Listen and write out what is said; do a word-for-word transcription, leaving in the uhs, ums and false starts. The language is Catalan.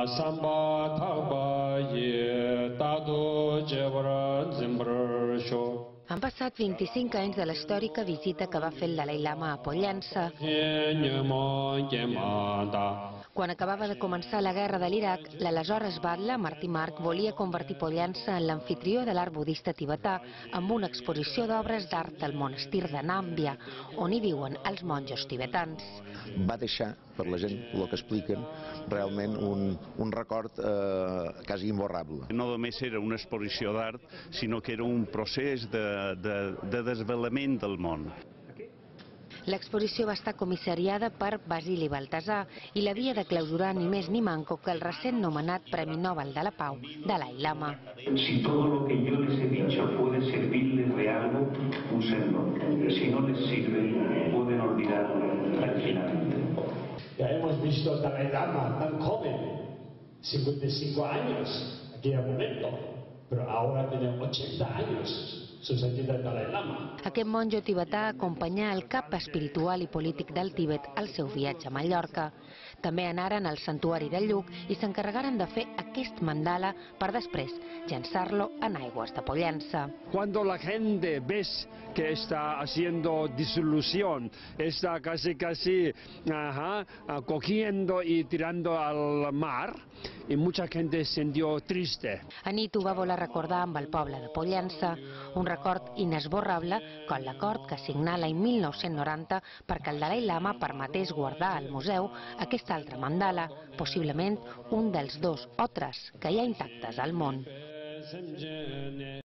Han passat vint-i-cinc anys de la històrica visita que va fer el Dalai Lama a Pollença. Quan acabava de començar la guerra de l'Iraq, l'aleshores batlle, Martí Marc, volia convertir Pollença en l'amfitrió de l'art budista tibetà amb una exposició d'obres d'art al monestir de Nambia, on hi viuen els monjos tibetans. Va deixar, per la gent, el que expliquen, realment un, un record eh, quasi imborrable. No només era una exposició d'art, sinó que era un procés de, de, de desvelament del món. L'exposició va estar comissariada per Basili Baltasar i l'havia de clausurar ni més ni manco que el recent nomenat Premi Nobel de la Pau, Dalai Lama. Si todo lo que yo les he dicho puede servirles de algo, úsenlo. Si no les sirve, pueden olvidarlo tranquilamente. Ya hemos visto al Dalai Lama tan joven, cincuenta y cinco años, en aquel momento, pero ahora tiene ochenta años. Aquest monjo tibetà acompanyà el cap espiritual i polític del Tíbet al seu viatge a Mallorca. També anaren al santuari del Lluc i s'encarregaren de fer aquest mandala per després llançar-lo en aigües de Pollença. Cuando la gente ves que está haciendo disolución, está casi casi ajá, cogiendo y tirando al mar, i mucha gente se sintió triste. Anit ho va voler recordar amb el poble de Pollença, un record inesborrable com l'acord que signà l'any mil nou-cents noranta perquè el Dalai Lama permetés guardar al museu aquest altre mandala, possiblement un dels dos o tres que hi ha intactes al món.